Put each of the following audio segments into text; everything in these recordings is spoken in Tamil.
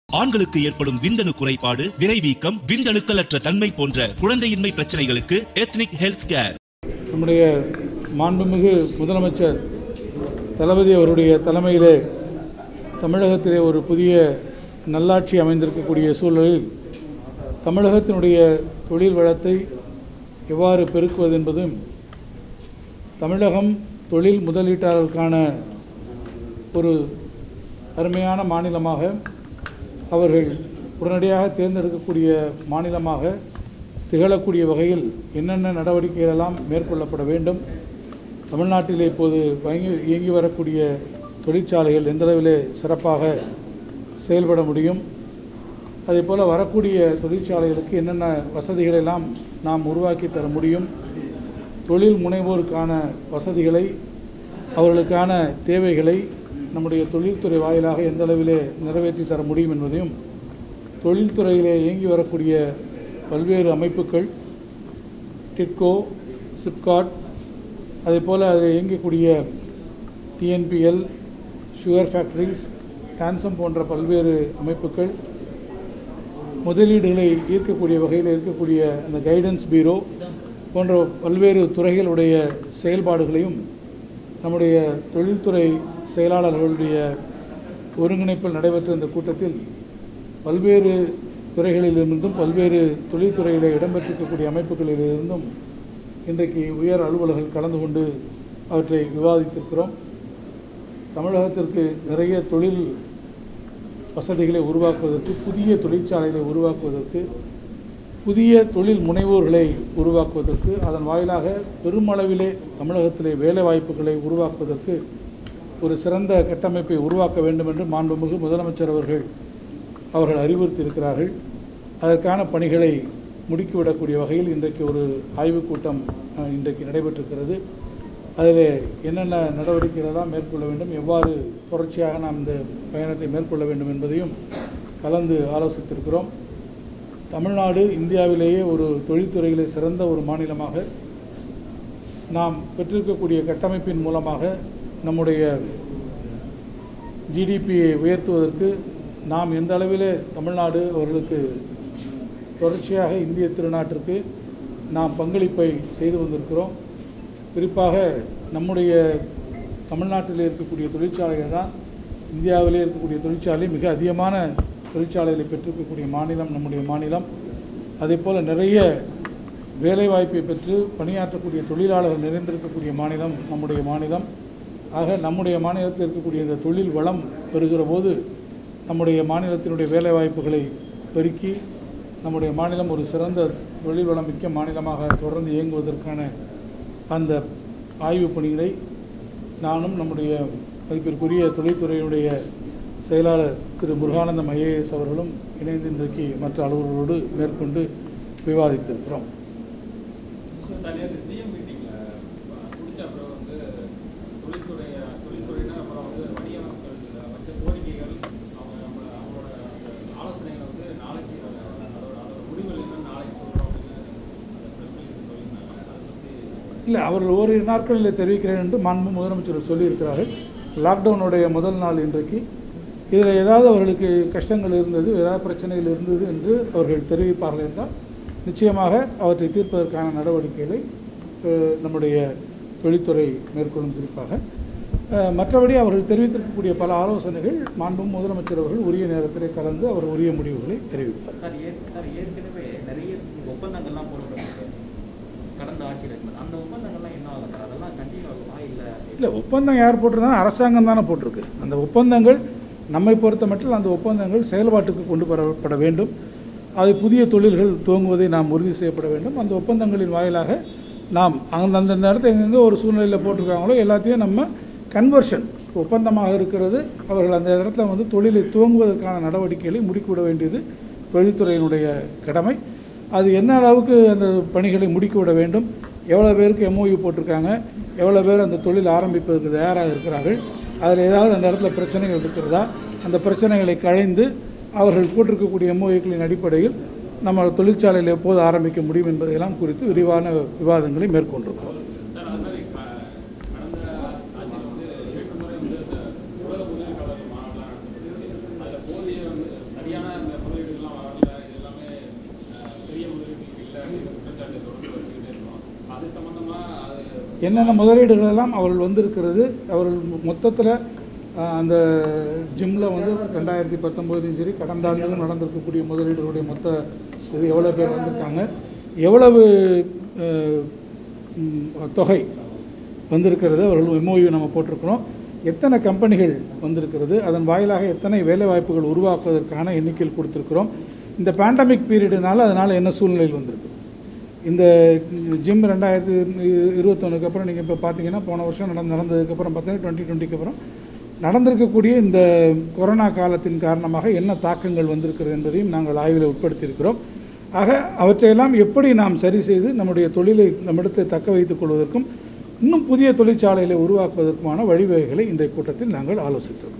ஆண்களுக்கு ஏற்படும் விந்தணு குறைபாடு, விரைவீக்கம், விந்தணுக்களற்ற தன்மை போன்ற குழந்தையின்மை பிரச்சனைகளுக்கு எத்னிக் ஹெல்த் கேர். நம்முடைய மாண்புமிகு முதலமைச்சர் தளபதி அவருடைய தலைமையிலே தமிழகத்திலே ஒரு புதிய நல்லாட்சி அமைந்திருக்கக்கூடிய சூழலில் தமிழகத்தினுடைய தொழில் வளத்தை எவ்வாறு பெருக்குவது என்பதும், தமிழகம் தொழில் முதலீட்டாளருக்கான ஒரு அருமையான மாநிலமாக, அவர்கள் உடனடியாக தேர்ந்தெடுக்கக்கூடிய மாநிலமாக திகழக்கூடிய வகையில் என்னென்ன நடவடிக்கைகளெல்லாம் மேற்கொள்ளப்பட வேண்டும், தமிழ்நாட்டிலே இப்போது இயங்கி வரக்கூடிய தொழிற்சாலைகள் எந்தளவிலே சிறப்பாக செயல்பட முடியும், அதேபோல் வரக்கூடிய தொழிற்சாலைகளுக்கு என்னென்ன வசதிகளெல்லாம் நாம் உருவாக்கி தர முடியும், தொழில் முனைவோருக்கான வசதிகளை, அவர்களுக்கான தேவைகளை நம்முடைய தொழில்துறை வாயிலாக எந்த அளவிலே நிறைவேற்றி தர முடியும் என்பதையும், தொழில்துறையிலே இயங்கி வரக்கூடிய பல்வேறு அமைப்புகள், டிட்கோ, சிப்காட், அதேபோல் அதில் இயங்கக்கூடிய டிஎன்பிஎல், சுகர் ஃபேக்ட்ரிஸ், டான்சம் போன்ற பல்வேறு அமைப்புகள், முதலீடுகளை ஈர்க்கக்கூடிய வகையில் இருக்கக்கூடிய அந்த கைடன்ஸ் பீரோ போன்ற பல்வேறு துறைகளுடைய செயல்பாடுகளையும் நம்முடைய தொழில்துறை செயலாளர்களுடைய ஒருங்கிணைப்பில் நடைபெற்ற இந்த கூட்டத்தில் பல்வேறு துறைகளிலிருந்தும் பல்வேறு தொழில்துறையில் இடம்பெற்றிருக்கக்கூடிய அமைப்புகளிலிருந்தும் இன்றைக்கு உயர் அலுவலர்கள் கலந்து கொண்டு அவற்றை விவாதித்திருக்கிறோம். தமிழகத்திற்கு நிறைய தொழில் வசதிகளை உருவாக்குவதற்கு, புதிய தொழிற்சாலைகளை உருவாக்குவதற்கு, புதிய தொழில் முனைவோர்களை உருவாக்குவதற்கு, அதன் வாயிலாக பெருமளவிலே தமிழகத்திலே வேலை வாய்ப்புகளை உருவாக்குவதற்கு ஒரு சிறந்த கட்டமைப்பை உருவாக்க வேண்டும் என்று மாண்புமிகு முதலமைச்சர் அவர்கள் அறிவுறுத்தியிருக்கிறார்கள். அதற்கான பணிகளை முடுக்கிவிடக்கூடிய வகையில் இன்றைக்கு ஒரு ஆய்வுக் கூட்டம் இன்றைக்கு நடைபெற்றிருக்கிறது. அதில் என்னென்ன நடவடிக்கைகளெல்லாம் மேற்கொள்ள வேண்டும், எவ்வாறு தொடர்ச்சியாக நாம் இந்த பயணத்தை மேற்கொள்ள வேண்டும் என்பதையும் கலந்து ஆலோசித்திருக்கிறோம். தமிழ்நாடு இந்தியாவிலேயே ஒரு தொழில்துறையிலே சிறந்த ஒரு மாநிலமாக நாம் பெற்றிருக்கக்கூடிய கட்டமைப்பின் மூலமாக நம்முடைய ஜிடிபியை உயர்த்துவதற்கு நாம் எந்த அளவிலே தமிழ்நாடு அவர்களுக்கு தொடர்ச்சியாக இந்திய திருநாட்டிற்கு நாம் பங்களிப்பை செய்து வந்திருக்கிறோம். குறிப்பாக நம்முடைய தமிழ்நாட்டில் இருக்கக்கூடிய தொழிற்சாலைகள் தான் இந்தியாவிலே இருக்கக்கூடிய தொழிற்சாலை மிக அதிகமான தொழிற்சாலைகளை பெற்றிருக்கக்கூடிய மாநிலம் நம்முடைய மாநிலம். அதேபோல் நிறைய வேலைவாய்ப்பை பெற்று பணியாற்றக்கூடிய தொழிலாளர்கள் நிறைந்திருக்கக்கூடிய மாநிலம் நம்முடைய மாநிலம். ஆக நம்முடைய மாநிலத்தில் இருக்கக்கூடிய இந்த தொழில் வளம் பெறுகிற போது நம்முடைய மாநிலத்தினுடைய வேலைவாய்ப்புகளை பெருக்கி நம்முடைய மாநிலம் ஒரு சிறந்த தொழில் வளம் மிக்க மாநிலமாக தொடர்ந்து இயங்குவதற்கான அந்த ஆய்வுப் பணிகளை நானும் நம்முடைய மதிப்பிற்குரிய தொழில்துறையினுடைய செயலாளர் திரு முருகானந்தம் ஐஏஎஸ் அவர்களும் இணைந்து இன்றைக்கு மற்ற அலுவலர்களோடு மேற்கொண்டு விவாதித்திருக்கிறோம். இல்லை, அவர்கள் ஓரிரு நாட்களில் தெரிவிக்கிறேன் என்று மாண்பு முதலமைச்சர் சொல்லியிருக்கிறார்கள். லாக்டவுனுடைய முதல் நாள் இன்றைக்கு. இதில் ஏதாவது அவர்களுக்கு கஷ்டங்கள் இருந்தது, ஏதாவது பிரச்சனைகள் இருந்தது என்று அவர்கள் தெரிவிப்பார்கள் என்றால் நிச்சயமாக அவற்றை தீர்ப்பதற்கான நடவடிக்கைகளை நம்முடைய தொழில்துறை மேற்கொள்ளும். குறிப்பாக மற்றபடி அவர்கள் தெரிவித்திருக்கக்கூடிய பல ஆலோசனைகள் மாண்பு முதலமைச்சர் அவர்கள் உரிய நேரத்திலே கலந்து அவர் உரிய முடிவுகளை தெரிவிப்பார். ஏற்கனவே நிறைய ஒப்பந்தங்கள்லாம் போடப்பட்டிருக்கு கடந்த ஆட்சியில். அந்த ஒப்பந்தங்கள்லாம் என்ன ஆகும் சார்? அதெல்லாம் கண்டினியூ ஆகுமா? இல்லை, ஒப்பந்தம் யார் போட்டிருந்தாலும் அரசாங்கம் தானே போட்டிருக்கு. அந்த ஒப்பந்தங்கள் நம்மை பொறுத்த மட்டும் அந்த ஒப்பந்தங்கள் செயல்பாட்டுக்கு கொண்டு வரப்பட வேண்டும். அது புதிய தொழில்கள் துவங்குவதை நாம் உறுதி செய்யப்பட வேண்டும். அந்த ஒப்பந்தங்களின் வாயிலாக நாம் அந்தந்த இடத்துல எங்கெங்கே ஒரு சூழ்நிலையில் போட்டிருக்காங்களோ எல்லாத்தையும் நம்ம கன்வர்ஷன் ஒப்பந்தமாக இருக்கிறது, அவர்கள் அந்த இடத்துல தொழிலை துவங்குவதற்கான நடவடிக்கைகளை முடுக்கிவிட வேண்டியது தொழில்துறையினுடைய கடமை. அது என்ன அளவுக்கு அந்த பணிகளை முடுக்கிவிட வேண்டும், எவ்வளோ பேருக்கு எம்ஓயு போட்டிருக்காங்க, எவ்வளோ பேர் அந்த தொழில் ஆரம்பிப்பதற்கு தயாராக இருக்கிறார்கள், அதில் ஏதாவது அந்த இடத்துல பிரச்சனைகள் இருக்கிறதா, அந்த பிரச்சனைகளை களைந்து அவர்கள் போட்டிருக்கக்கூடிய எம்ஓயுக்களின் அடிப்படையில் நம்ம தொழிற்சாலையில் எப்போது ஆரம்பிக்க முடியும் என்பதையெல்லாம் குறித்து விரிவான விவாதங்களை மேற்கொண்டிருக்கிறோம். சரியான என்னென்ன முதலீடுகள் எல்லாம் அவர்கள் வந்திருக்கிறது, அவர்கள் மொத்தத்தில் அந்த ஜிம்மில் வந்து 2019 சரி கடந்த ஆண்டுகளும் நடந்திருக்கக்கூடிய முதலீடுகளுடைய மொத்த இது எவ்வளோ பேர் வந்திருக்காங்க, எவ்வளவு தொகை வந்திருக்கிறது, அவர்கள் MOU நம்ம போட்டிருக்கிறோம், எத்தனை கம்பெனிகள் வந்திருக்கிறது, அதன் வாயிலாக எத்தனை வேலைவாய்ப்புகள் உருவாக்குவதற்கான எண்ணிக்கையில் கொடுத்துருக்கிறோம், இந்த பேண்டமிக் பீரியடுனால அதனால் என்ன சூழ்நிலையில் வந்திருக்கு. இந்த ஜிம் 2021 அப்புறம் நீங்கள் இப்போ பார்த்தீங்கன்னா போன வருஷம் நடந்ததுக்கப்புறம் பார்த்தீங்கன்னா 2020 அப்புறம் நடந்திருக்கக்கூடிய இந்த கொரோனா காலத்தின் காரணமாக என்ன தாக்கங்கள் வந்திருக்கிறது என்பதையும் நாங்கள் ஆய்வில் உட்படுத்தியிருக்கிறோம். ஆக அவற்றையெல்லாம் எப்படி நாம் சரி செய்து நம்முடைய தொழிலை நம்மிடத்தை தக்க வைத்துக் கொள்வதற்கும் இன்னும் புதிய தொழிற்சாலைகளை உருவாக்குவதற்குமான வழிவகைகளை இந்த கூட்டத்தில் நாங்கள் ஆலோசித்தோம்.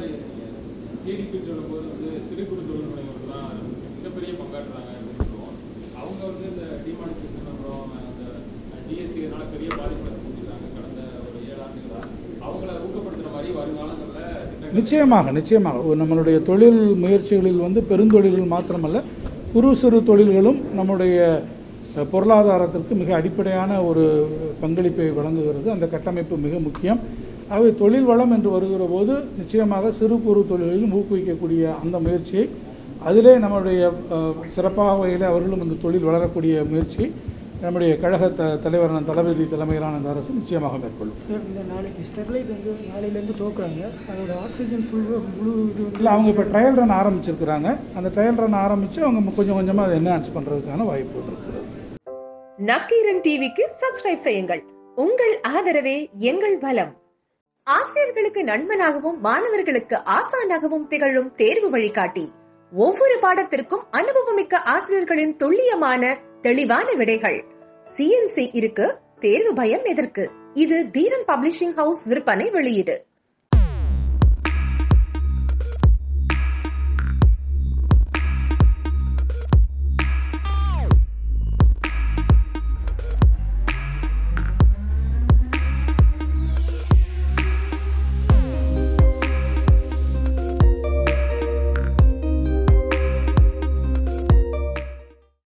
நிச்சயமாக நம்மளுடைய தொழில் முயற்சிகளில் வந்து பெருந்தொழில்கள் மாத்திரமல்ல, குறு சிறு தொழில்களும் நம்முடைய பொருளாதாரத்திற்கு மிக அடிப்படையான ஒரு பங்களிப்பை வழங்குகிறது. அந்த கட்டமைப்பு மிக முக்கியம். ஆகவே தொழில் வளம் என்று வருகிற போது நிச்சயமாக சிறு குறு தொழில்களிலும் ஊக்குவிக்கக்கூடிய அந்த முயற்சியை, அதிலே நம்முடைய சிறப்பாக வகையில் அவர்களும் அந்த தொழில் வளரக்கூடிய முயற்சியை நம்முடைய கழக தலைவரான தளபதி தலைமையிலான அந்த அரசு நிச்சயமாக மேற்கொள்ளும். சார், இந்த நாளைக்கு ஸ்டெர்லைட் வந்து நாளையிலேருந்து தோக்குறாங்க, அதோட ஆக்சிஜன் முழு இது இல்லை, அவங்க இப்போ ட்ரையல் ரன் ஆரம்பிச்சிருக்கிறாங்க. அந்த ட்ரையல் ரன் ஆரம்பித்து அவங்க கொஞ்சம் கொஞ்சமாக அதை என்ஹான்ஸ் பண்ணுறதுக்கான வாய்ப்பு இருக்கிறது. நக்கீரன் டிவிக்கு சப்ஸ்கிரைப் செய்யுங்கள். உங்கள் ஆதரவே எங்கள் பலம். ஆசிரியர்களுக்கு நண்பனாகவும் மாணவர்களுக்கு ஆசானாகவும் திகழும் தேர்வு வழிகாட்டி. ஒவ்வொரு பாடத்திற்கும் அனுபவமிக்க ஆசிரியர்களின் துல்லியமான தெளிவான விடைகள். CNC இருக்கு, தேர்வு பயம் எதற்கு? இது தீரன் பப்ளிஷிங் ஹவுஸ் விற்பனை வெளியீடு.